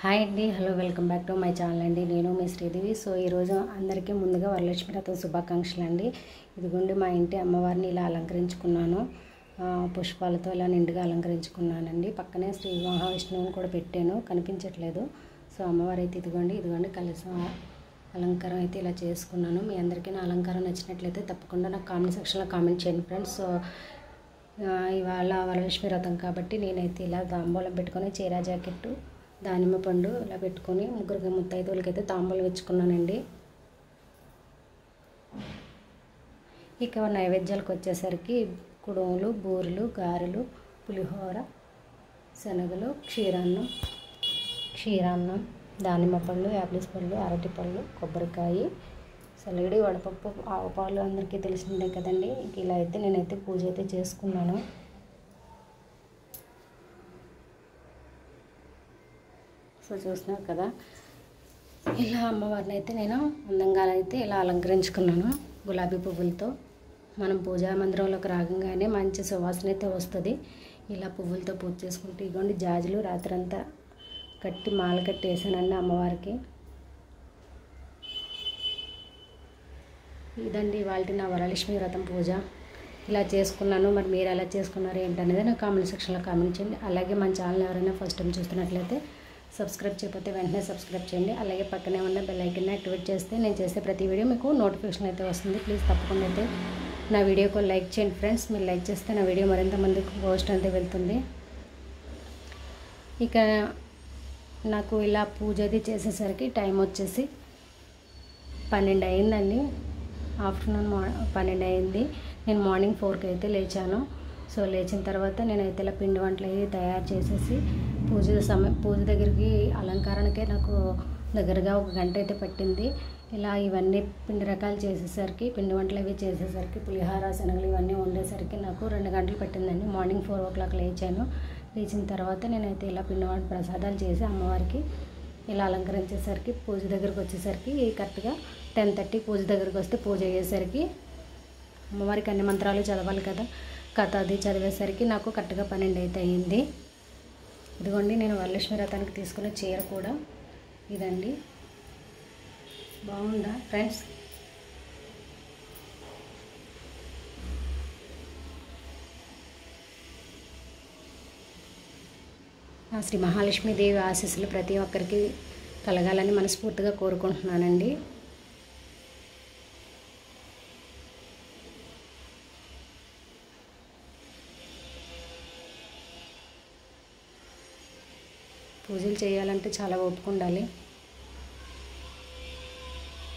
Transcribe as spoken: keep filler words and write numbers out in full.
Hi అండి, hello, welcome back to my channel అండి. నేను మీ శ్రీదేవి. సో ఈరోజు అందరికీ ముందుగా వరలక్ష్మి వ్రతం శుభాకాంక్షలు అండి. ఇదిగోండి మా ఇంటి అమ్మవారిని ఇలా అలంకరించుకున్నాను. పుష్పాలతో ఇలా నిండుగా అలంకరించుకున్నానండి. పక్కనే శ్రీ మహావిష్ణువుని కూడా పెట్టాను, కనిపించట్లేదు. సో అమ్మవారు అయితే ఇదిగోండి ఇదిగోండి కలిసి అలంకారం అయితే ఇలా చేసుకున్నాను. మీ అందరికీ నా అలంకారం నచ్చినట్లయితే తప్పకుండా నాకు కామెంట్ సెక్షన్లో కామెంట్ చేయండి ఫ్రెండ్స్. సో ఇవాళ వరలక్ష్మి వ్రతం కాబట్టి నేనైతే ఇలా తాంబూలం పెట్టుకొని చీర జాకెట్టు దానిమ్మ పండు ఇలా పెట్టుకొని ముగ్గురికి ముత్తైదువులకైతే తాంబూలం ఇచ్చుకున్నానండి. ఇక నైవేద్యాలకు వచ్చేసరికి కుడుములు, బూరెలు, గారెలు, పులిహోర, శనగలు, క్షీరాన్నం క్షీరాన్నం దానిమ్మ పళ్ళు, యాపిల్స్ పళ్ళు, అరటి పళ్ళు, కొబ్బరికాయ, సలిడి, వడపప్పు, ఆవుపాలు అందరికీ తెలిసిందే కదండి. ఇలా అయితే నేనైతే పూజ అయితే చేసుకున్నాను. సో చూస్తున్నారు కదా, ఇలా అమ్మవారిని అయితే నేను అందంగా అయితే ఇలా అలంకరించుకున్నాను గులాబీ పువ్వులతో. మనం పూజా మందిరంలోకి రాగానే మంచి సువాసన అయితే వస్తుంది. ఇలా పువ్వులతో పూజ చేసుకుంటే ఇగోండి జాజులు రాత్రంతా కట్టి మాల కట్టి వేసానండి అమ్మవారికి. ఇదండి ఇవాళ నా వరలక్ష్మి వ్రతం పూజ. ఇలా చేసుకున్నాను. మరి మీరు ఎలా చేసుకున్నారు ఏంటనేది నాకు కామెంట్ సెక్షన్లో కామెంట్ చేయండి. అలాగే మన ఛానల్ ఎవరైనా ఫస్ట్ టైం చూస్తున్నట్లయితే సబ్స్క్రైబ్ చేయకపోతే వెంటనే సబ్స్క్రైబ్ చేయండి. అలాగే పక్కనే ఉన్న బెల్ ఐకాన్ని యాక్టివేట్ చేస్తే నేను చేసే ప్రతి వీడియో మీకు నోటిఫికేషన్ అయితే వస్తుంది. ప్లీజ్ తప్పకుండా అయితే నా వీడియోకి లైక్ చేయండి ఫ్రెండ్స్. మీరు లైక్ చేస్తే నా వీడియో మరింత మందికి పోస్ట్ అయితే వెళ్తుంది. ఇక నాకు ఇలా పూజ అది చేసేసరికి టైం వచ్చేసి పన్నెండు అయిందండి. ఆఫ్టర్నూన్ మా పన్నెండు అయింది. నేను మార్నింగ్ ఫోర్కి అయితే లేచాను. సో లేచిన తర్వాత నేనైతే ఇలా పిండి వంటలు అవి తయారు చేసేసి పూజ సమయం పూజ దగ్గరికి అలంకరణకే నాకు దగ్గరగా ఒక గంట అయితే పట్టింది. ఇలా ఇవన్నీ పిండి రకాలు చేసేసరికి పిండి వంటలు అవి చేసేసరికి పులిహార, శనగలు ఇవన్నీ వండేసరికి నాకు రెండు గంటలు పట్టిందండి. మార్నింగ్ ఫోర్ ఓ క్లాక్ లేచాను. లేచిన తర్వాత నేనైతే ఇలా పిండి వంట ప్రసాదాలు చేసి అమ్మవారికి ఇలా అలంకరించేసరికి పూజ దగ్గరికి వచ్చేసరికి కరెక్ట్గా టెన్ థర్టీ పూజ దగ్గరికి వస్తే పూజ అయ్యేసరికి అమ్మవారికి అన్ని మంత్రాలు చదవాలి కదా, కథ అది చదివేసరికి నాకు కరెక్ట్గా పన్నెండు అయితే అయ్యింది. ఇదిగోండి నేను వరలక్ష్మి వ్రతానికి తీసుకున్న చీర కూడా ఇదండి. బాగుందా ఫ్రెండ్స్? ఆ శ్రీ మహాలక్ష్మీదేవి ఆశీస్సులు ప్రతి ఒక్కరికి కలగాలని మనస్ఫూర్తిగా కోరుకుంటున్నానండి. పూజలు చేయాలంటే చాలా ఓపిక ఉండాలి.